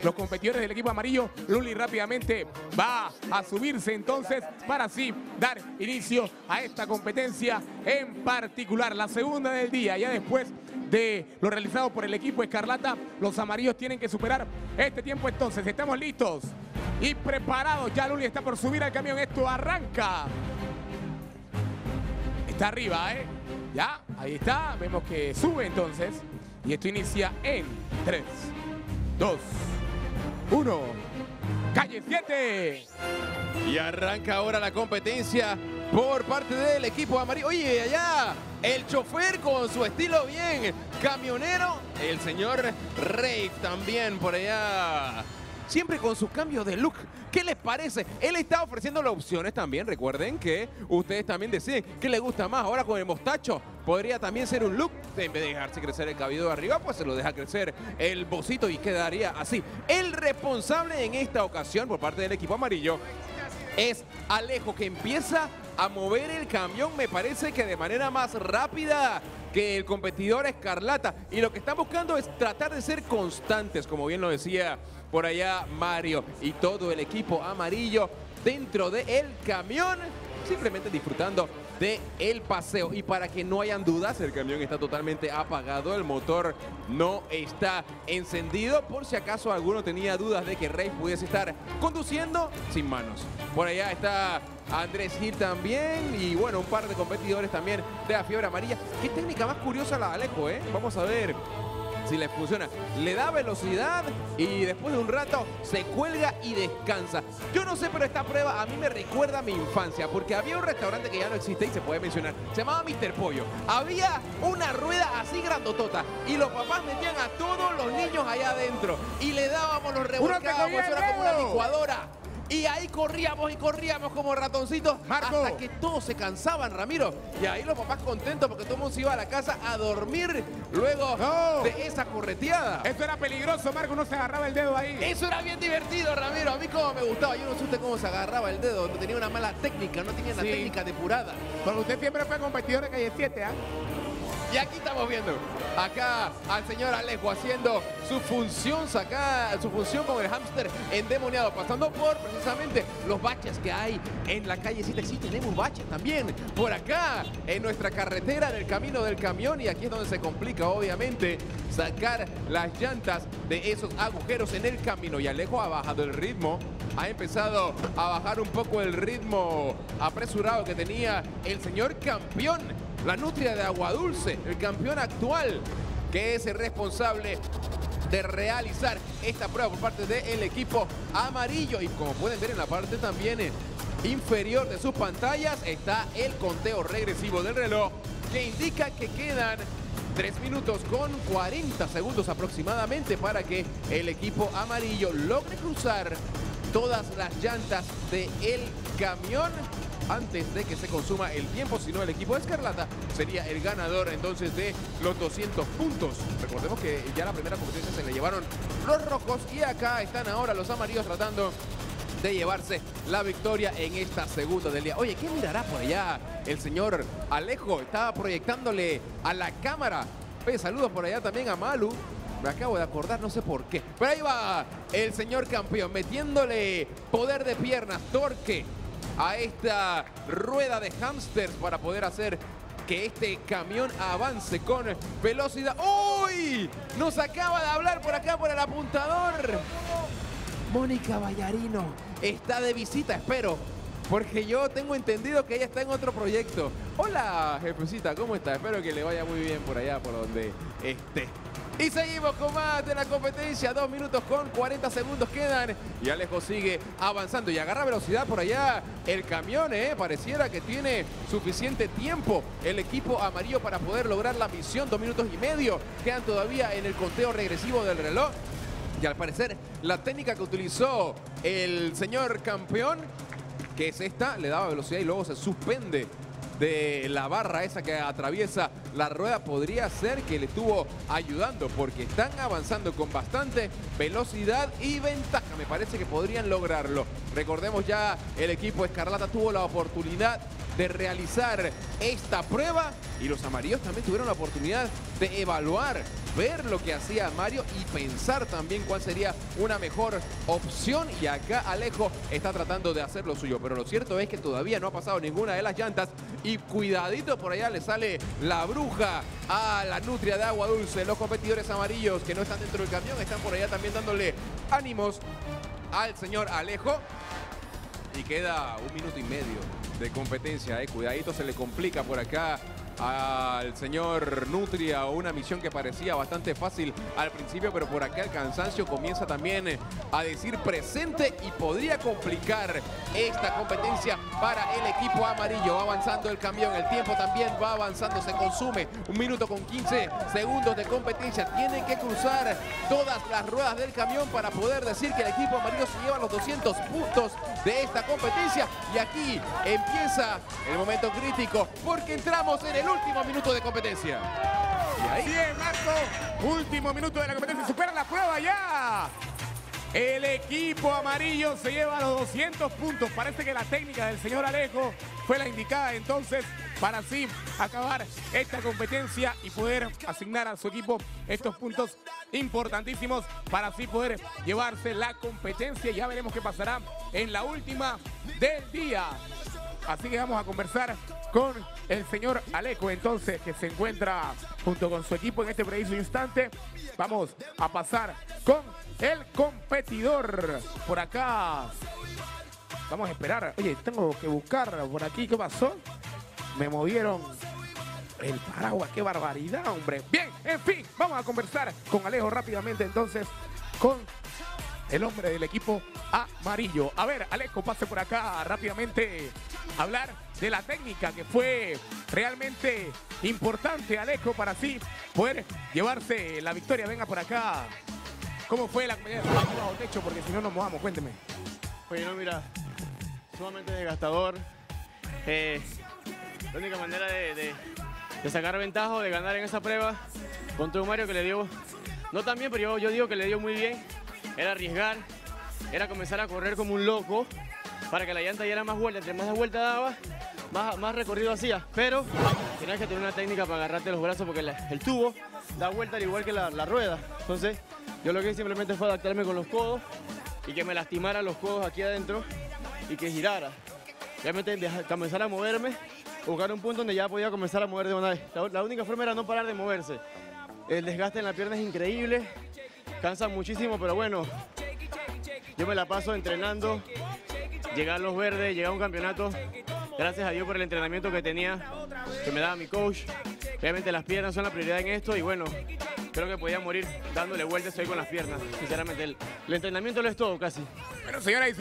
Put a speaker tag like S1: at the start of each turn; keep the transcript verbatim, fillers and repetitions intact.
S1: los competidores del equipo amarillo. Luli rápidamente va a subirse entonces para así dar inicio a esta competencia en particular, la segunda del día. Ya después de lo realizado por el equipo Escarlata, los amarillos tienen que superar este tiempo. Entonces, estamos listos y preparados. Ya Luli está por subir al camión. Esto arranca. Está arriba, ¿eh? Ya, ahí está. Vemos que sube entonces. Y esto inicia en tres, dos, uno. ¡Calle siete!
S2: Y arranca ahora la competencia por parte del equipo amarillo. Oye, allá el chofer con su estilo bien camionero. El señor Rave también por allá. Siempre con su cambio de look. ¿Qué les parece? Él está ofreciendo las opciones también. Recuerden que ustedes también deciden qué les gusta más. Ahora con el mostacho podría también ser un look. En vez de dejarse crecer el cabello de arriba, pues se lo deja crecer el bocito y quedaría así. El responsable en esta ocasión por parte del equipo amarillo es Alejo, que empieza a mover el camión, me parece que de manera más rápida que el competidor Escarlata. Y lo que están buscando es tratar de ser constantes, como bien lo decía por allá Mario y todo el equipo amarillo dentro del camión, simplemente disfrutando del paseo. Y para que no hayan dudas, el camión está totalmente apagado, el motor no está encendido, por si acaso alguno tenía dudas de que Rey pudiese estar conduciendo sin manos. Por allá está Andrés Gil también y bueno, un par de competidores también de la fiebre amarilla. Qué técnica más curiosa la de Alejo, ¿eh? Vamos a ver si le funciona. Le da velocidad y después de un rato se cuelga y descansa. Yo no sé, pero esta prueba a mí me recuerda a mi infancia, porque había un restaurante que ya no existe y se puede mencionar. Se llamaba mister Pollo. Había una rueda así grandotota y los papás metían a todos los niños allá adentro y le dábamos los revolcados, eso era como una licuadora. Y ahí corríamos y corríamos como ratoncitos, Marco, hasta que todos se cansaban, Ramiro. Y ahí los papás contentos porque todo el mundo se iba a la casa a dormir luego no. de esa correteada.
S1: Esto era peligroso, Marco, uno se agarraba el dedo ahí.
S2: Eso era bien divertido, Ramiro. A mí como me gustaba. Yo no sé usted cómo se agarraba el dedo. No tenía una mala técnica, no tenía una sí. técnica depurada.
S1: Porque usted siempre fue competidor de Calle siete, ¿ah? ¿eh?
S2: Y aquí estamos viendo acá al señor Alejo haciendo su función, saca, su función con el hámster endemoniado, pasando por precisamente los baches que hay en la calle siete. Sí, tenemos baches también por acá en nuestra carretera del camino del camión, y aquí es donde se complica obviamente sacar las llantas de esos agujeros en el camino. Y Alejo ha bajado el ritmo, ha empezado a bajar un poco el ritmo apresurado que tenía el señor campeón. La nutria de Agua Dulce, el campeón actual, que es el responsable de realizar esta prueba por parte del equipo amarillo. Y como pueden ver en la parte también inferior de sus pantallas está el conteo regresivo del reloj, que indica que quedan tres minutos con cuarenta segundos aproximadamente para que el equipo amarillo logre cruzar todas las llantas del camión antes de que se consuma el tiempo. Si no, el equipo de Escarlata sería el ganador entonces de los doscientos puntos. Recordemos que ya la primera competencia se le llevaron los rojos y acá están ahora los amarillos tratando de llevarse la victoria en esta segunda del día. Oye, ¿qué mirará por allá el señor Alejo? Estaba proyectándole a la cámara. Oye, saludos por allá también a Malu. Me acabo de acordar, no sé por qué. Pero ahí va el señor campeón metiéndole poder de piernas, torque a esta rueda de hámsters para poder hacer que este camión avance con velocidad. ¡Uy! Nos acaba de hablar por acá por el apuntador. Mónica Ballarino está de visita, espero, porque yo tengo entendido que ella está en otro proyecto. Hola, jefecita, ¿cómo está? Espero que le vaya muy bien por allá, por donde esté. Y seguimos con más de la competencia. Dos minutos con cuarenta segundos quedan. Y Alejo sigue avanzando y agarra velocidad por allá el camión, ¿eh? Pareciera que tiene suficiente tiempo el equipo amarillo para poder lograr la misión. Dos minutos y medio quedan todavía en el conteo regresivo del reloj. Y al parecer la técnica que utilizó el señor campeón, que es esta, le daba velocidad y luego se suspende de la barra esa que atraviesa la rueda, podría ser que le estuvo ayudando, porque están avanzando con bastante velocidad y ventaja. Me parece que podrían lograrlo. Recordemos, ya el equipo Escarlata tuvo la oportunidad de realizar esta prueba y los amarillos también tuvieron la oportunidad de evaluar, ver lo que hacía Mario y pensar también cuál sería una mejor opción. Y acá Alejo está tratando de hacer lo suyo, pero lo cierto es que todavía no ha pasado ninguna de las llantas y cuidadito, por allá le sale la bruja a la nutria de agua dulce. Los competidores amarillos que no están dentro del camión están por allá también dándole ánimos al señor Alejo. Y queda un minuto y medio de competencia, eh. Cuidadito, se le complica por acá al señor Nutria, una misión que parecía bastante fácil al principio, pero por acá el cansancio comienza también a decir presente y podría complicar esta competencia para el equipo amarillo. Va avanzando el camión, el tiempo también va avanzando, se consume un minuto con quince segundos de competencia. Tienen que cruzar todas las ruedas del camión para poder decir que el equipo amarillo se lleva los doscientos puntos de esta competencia. Y aquí empieza el momento crítico porque entramos en el último minuto de competencia.
S1: Y ahí bien, Marco. Último minuto de la competencia. Supera la prueba ya. El equipo amarillo se lleva los doscientos puntos. Parece que la técnica del señor Alejo fue la indicada entonces para así acabar esta competencia y poder asignar a su equipo estos puntos importantísimos para así poder llevarse la competencia. Ya veremos qué pasará en la última del día. Así que vamos a conversar con el señor Alejo, entonces, que se encuentra junto con su equipo en este preciso instante. Vamos a pasar con el competidor. Por acá. Vamos a esperar. Oye, tengo que buscar por aquí. ¿Qué pasó? Me movieron el paraguas. ¡Qué barbaridad, hombre! Bien, en fin, vamos a conversar con Alejo rápidamente, entonces, con el hombre del equipo amarillo. A ver, Alejo, pase por acá rápidamente a hablar de la técnica que fue realmente importante, Alejo, para así poder llevarse la victoria. Venga por acá. ¿Cómo fue la compañía de bajo techo? Porque si no nos mojamos, cuénteme.
S3: Oye, no, mira, sumamente desgastador. Eh, la única manera de, de, de sacar ventaja o de ganar en esa prueba contra un Mario que le dio, no tan bien, pero yo, yo digo que le dio muy bien, era arriesgar, era comenzar a correr como un loco para que la llanta diera más vuelta. Entre más vuelta daba, más, más recorrido hacía. Pero tenías que tener una técnica para agarrarte los brazos porque la, el tubo da vuelta al igual que la, la rueda. Entonces, yo lo que hice simplemente fue adaptarme con los codos y que me lastimara los codos aquí adentro y que girara. Realmente dejar, comenzar a moverme, buscar un punto donde ya podía comenzar a mover de una vez. La, la única forma era no parar de moverse. El desgaste en la pierna es increíble, cansa muchísimo, pero bueno, yo me la paso entrenando, llegar a los verdes, llegar a un campeonato, gracias a Dios por el entrenamiento que tenía, que me daba mi coach. Realmente las piernas son la prioridad en esto y bueno, creo que podía morir dándole vueltas hoy con las piernas, sinceramente. El, el entrenamiento lo es todo casi.
S1: Bueno, señora.